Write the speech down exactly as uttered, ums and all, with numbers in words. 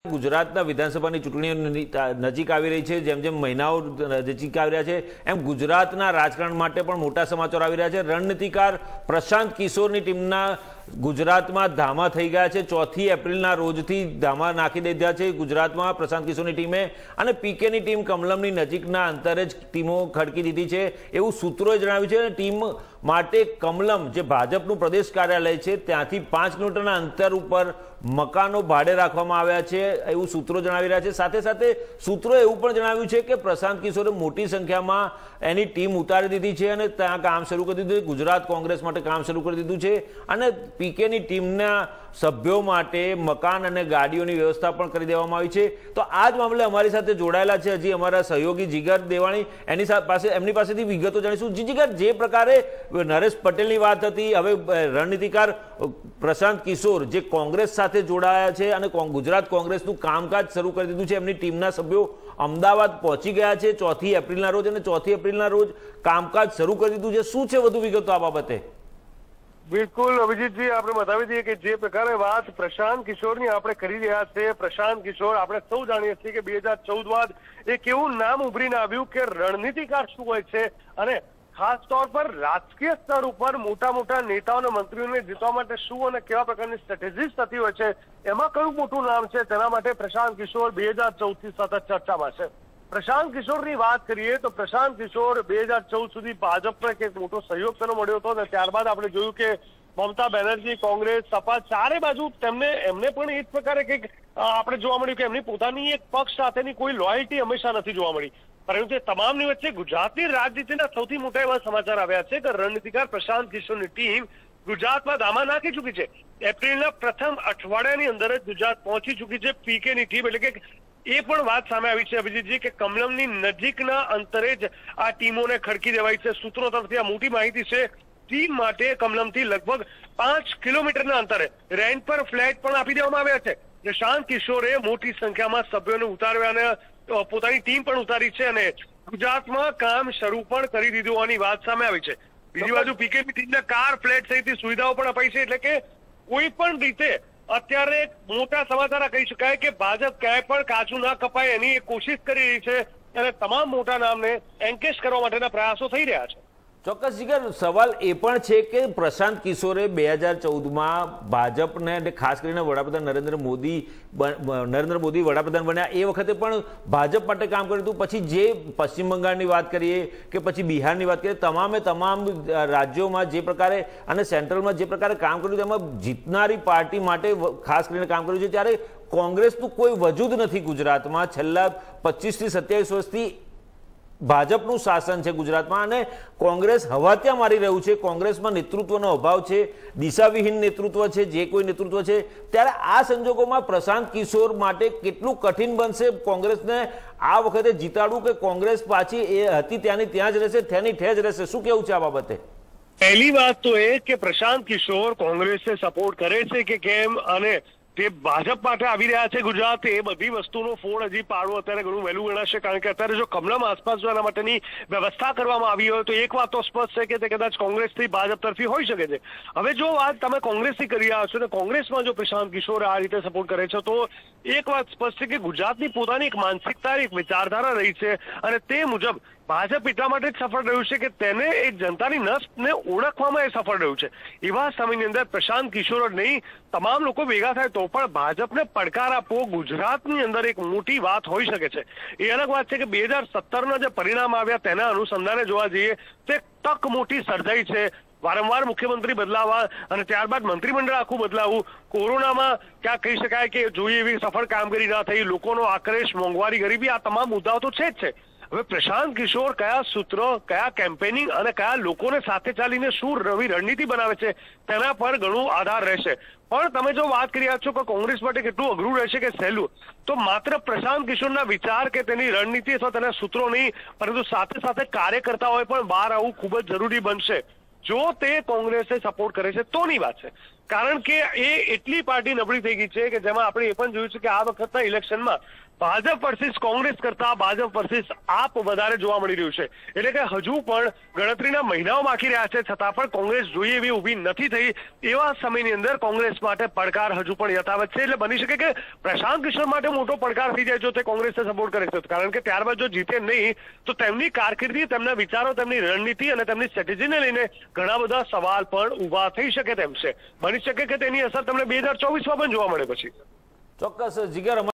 ગુજરાતના વિધાનસભાની ચૂંટણીઓ નજીક આવી રહી છે, જેમ જેમ મહિનાઓ નજીક આવી રહ્યા છે એમ ગુજરાતના રાજકારણ માટે પણ મોટા સમાચાર આવી રહ્યા છે। રણનીતિકાર પ્રશાંત કિશોરની ટીમના ગુજરાતમાં ધામા થઈ ગયા છે। ચોથી એપ્રિલના રોજથી ધામા નાખી દીધા છે ગુજરાતમાં પ્રશાંત કિશોરની ટીમે, અને પીકેની ટીમ કમલમની નજીકના અંતરે જ ટીમો ખડકી દીધી છે એવું સૂત્રોએ જણાવ્યું છે। ટીમ માટે કમલમ જે ભાજપનું પ્રદેશ કાર્યાલય છે ત્યાંથી પાંચ કિલોમીટરના અંતર ઉપર મકાનો ભાડે રાખવામાં આવ્યા છે એવું સૂત્રો જણાવી રહ્યા છે। સાથે સાથે સૂત્રોએ એવું પણ જણાવ્યું છે કે પ્રશાંત કિશોરે મોટી સંખ્યામાં એની ટીમ ઉતારી દીધી છે અને ત્યાં કામ શરૂ કરી દીધું છે। ગુજરાત કોંગ્રેસ માટે કામ શરૂ કરી દીધું છે અને પીકેની ટીમના સભ્યો માટે મકાન અને ગાડીઓની વ્યવસ્થા પણ કરી દેવામાં આવી છે। તો આ જ મામલે અમારી સાથે જોડાયેલા છે હજી અમારા સહયોગી જીગર દેવાણી, એની પાસે એમની પાસેથી વિગતો જાણીશું। જીગર, જે પ્રકારે નરેશ પટેલની વાત હતી, હવે રણનીતિકાર પ્રશાંત કિશોર જે કોંગ્રેસ સાથે જોડાયા છે અને ગુજરાત કોંગ્રેસનું કામકાજ શરૂ કરી દીધું છે, એમની ટીમના સભ્યો અમદાવાદ પહોંચી ગયા છે ચોથી એપ્રિલના રોજ અને ચોથી એપ્રિલના રોજ કામકાજ શરૂ કરી દીધું છે। શું છે વધુ વિગતો આ બાબતે? બિલકુલ અભિજીતજી, આપણે બતાવી દઈએ કે જે પ્રકારે વાત પ્રશાંત કિશોરની આપણે કરી રહ્યા છે, પ્રશાંત કિશોર આપણે સૌ જાણીએ છીએ કે બે હજાર ચૌદ બાદ એક એવું નામ ઉભરીને આવ્યું કે રણનીતિકાર શું હોય છે, અને ખાસ તौर પર રાજકીય સ્તર ઉપર મોટા મોટા નેતાઓ અને મંત્રીઓને જીતવા માટે શું અને કેવા પ્રકારની સ્ટ્રેટેજીસ થતી હોય છે, એમાં કયું મોટું નામ છે, તેના માટે પ્રશાંત કિશોર બે હજાર ચૌદ થી સતત ચર્ચામાં છે। પ્રશાંત કિશોરની વાત કરીએ તો પ્રશાંત કિશોર બે હજાર ચૌદ સુધી ભાજપને એક મોટો સહયોગ તેનો મળ્યો હતો અને ત્યારબાદ આપણે જોયું કે મમતા બેનર્જી, કોંગ્રેસ, સપા ચારે બાજુ તેમને એમને પણ એ જ પ્રકારે કંઈક આપણે જોવા મળ્યું કે એમની પોતાની એક પક્ષ સાથેની કોઈ લોયલ્ટી હંમેશા નથી જોવા મળી, પરંતુ તમામની વચ્ચે ગુજરાતની રાજનીતિના સૌથી મોટા એવા સમાચાર આવ્યા છે કે રણનીતિકાર પ્રશાંત કિશોરની ટીમ ગુજરાતમાં ધામા નાખી ચૂકી છે। એપ્રિલના પ્રથમ અઠવાડિયાની અંદર જ ગુજરાત પહોંચી ચૂકી છે પીકેની ટીમ, એટલે કે એ પણ વાત સામે આવી છે અભિજીતજી કે કમલમની નજીકના અંતરે જ આ ટીમોને ખડકી દેવાઈ છે। સૂત્રો તરફથી આ મોટી માહિતી છે। ટીમ માટે કમલમથી લગભગ પાંચ કિલોમીટરના અંતરે રેન્ટ પર ફ્લેટ પણ આપી દેવામાં આવ્યા છે। પ્રશાંત કિશોરે મોટી સંખ્યામાં સભ્યોને ઉતાર્યા અને પોતાની ટીમ પણ ઉતારી છે અને ગુજરાતમાં કામ શરૂ પણ કરી દીધું હોવાની વાત સામે આવી છે। બીજી બાજુ પીકેની ટીમને કાર, ફ્લેટ સહિતની સુવિધાઓ પણ અપાઈ છે, એટલે કે કોઈ પણ રીતે અત્યારે મોટા સમાચાર કહી શકાય કે ભાજપ ક્યાંય પણ કાચું ના કપાય એની કોશિશ કરી રહી છે અને તમામ મોટા નામને એન્કેશ કરવા માટેના પ્રયાસો થઈ રહ્યા છે। ચોક્કસ જીગર, સવાલ એ પણ છે કે પ્રશાંત કિશોરે બે હજાર ચૌદમાં ભાજપને અને ખાસ કરીને વડાપ્રધાન નરેન્દ્ર મોદી નરેન્દ્ર મોદી વડાપ્રધાન બન્યા એ વખતે પણ ભાજપ માટે કામ કર્યું હતું। પછી જે પશ્ચિમ બંગાળની વાત કરીએ કે પછી બિહારની વાત કરીએ, તમામે તમામ રાજ્યોમાં જે પ્રકારે અને સેન્ટ્રલમાં જે પ્રકારે કામ કર્યું તેમાં જીતનારી પાર્ટી માટે ખાસ કરીને કામ કર્યું છે, ત્યારે કોંગ્રેસનું કોઈ વજૂદ નથી ગુજરાતમાં। છેલ્લા પચીસ થી સત્યાવીસ વર્ષથી ભાજપનું શાસન છે ગુજરાતમાં અને કોંગ્રેસ હવાત્યા મારી રહ્યું છે। કોંગ્રેસમાં નેતૃત્વનો અભાવ છે, દિશાવિહીન નેતૃત્વ છે, જે કોઈ નેતૃત્વ છે, ત્યારે આ સંજોગોમાં પ્રશાંત કિશોર માટે કેટલું કઠિન બનશે કોંગ્રેસને આ વખતે જીતાડવું કે કોંગ્રેસ પાછી એ હતી ત્યાંની ત્યાં જ રહેશે, ત્યાંની ઠેજ રહેશે? શું કેવું છે આ બાબતે? પહેલી વાત તો એ કે પ્રશાંત કિશોર કોંગ્રેસને સપોર્ટ કરે છે કે કેમ અને તે ભાજપ માટે આવી રહ્યા છે ગુજરાત, એ બધી વસ્તુનો ફોડ હજી પાડવો અત્યારે ઘણું વહેલું ગણાશે, કારણ કે અત્યારે જો કમલમ આસપાસ જો એના માટેની વ્યવસ્થા કરવામાં આવી હોય તો એક વાત તો સ્પષ્ટ છે કે તે કદાચ કોંગ્રેસથી ભાજપ તરફી હોઈ શકે છે। હવે જો વાત તમે કોંગ્રેસથી કરી રહ્યા છો ને કોંગ્રેસમાં જો પ્રશાંત કિશોર આ રીતે સપોર્ટ કરે છે તો એક વાત સ્પષ્ટ છે કે ગુજરાતની પોતાની એક માનસિકતા, એક વિચારધારા રહી છે અને તે મુજબ ભાજપ એટલા માટે જ સફળ રહ્યું છે કે તેને એ જનતાની નસને ઓળખવામાં એ સફળ રહ્યું છે। એવા સમયની અંદર પ્રશાંત કિશોર નહીં, તમામ લોકો ભેગા થાય તો પણ ભાજપને પડકાર આપવો ગુજરાતની અંદર એક મોટી વાત હોઈ શકે છે। એ અલગ વાત છે કે બે હજાર સત્તરના જે પરિણામ આવ્યા તેના અનુસંધાને જોવા જઈએ તો એક તક મોટી સર્જાઈ છે। વારંવાર મુખ્યમંત્રી બદલાવા અને ત્યારબાદ મંત્રીમંડળ આખું બદલાવું, કોરોનામાં ક્યાં કહી શકાય કે જોઈએ એવી સફળ કામગીરી ના થઈ, લોકોનો આક્રોશ, મોંઘવારી, ગરીબી, આ તમામ મુદ્દાઓ તો છે જ છે। હવે પ્રશાંત કિશોર કયા સૂત્રો, કયા કેમ્પેનિંગ અને કયા લોકોને સાથે ચાલીને શું નવી રણનીતિ બનાવે છે તેના પર ઘણું આધાર રહેશે। પણ તમે જો વાત કરી રહ્યા છો કે કોંગ્રેસ માટે કેટલું અઘરું રહેશે કે સહેલું, તો માત્ર પ્રશાંત કિશોરના વિચાર કે તેની રણનીતિ અથવા તેના સૂત્રો નહીં, પરંતુ સાથે સાથે કાર્યકર્તાઓએ પણ બહાર આવવું ખૂબ જ જરૂરી બનશે। જો તે કોંગ્રેસે સપોર્ટ કરે છે તોની વાત છે, કારણ કે એ એટલી પાર્ટી નબળી થઈ ગઈ છે કે જેમાં આપણે એ પણ જોયું છે કે આ વખતના ઇલેક્શનમાં ભાજપ વર્સિસ કોંગ્રેસ કરતા ભાજપ વર્સિસ આપ વધારે જોવા મળી રહ્યું છે। એટલે કે હજુ પણ ગણતરીના મહિનાઓ બાકી રહ્યા છે, છતાં પણ કોંગ્રેસ જોઈએ એવી ઊભી નથી થઈ। એવા સમયની અંદર કોંગ્રેસ માટે પડકાર હજુ પણ યથાવત છે। એટલે બની શકે કે પ્રશાંત કિશોર માટે મોટો પડકાર થઈ જાય જો તે કોંગ્રેસને સપોર્ટ કરે છે, કારણ કે ત્યારબાદ જો જીતે નહીં તો તેમની કારકિર્દી, તેમના વિચારો, તેમની રણનીતિ અને તેમની સ્ટ્રેટેજીને લઈને ઘણા બધા સવાલ પણ ઉભા થઈ શકે તેમ છે। બની શકે કે તેની અસર તમને બે હજાર ચોવીસમાં પણ જોવા મળે પછી। ચોક્કસ જીગર।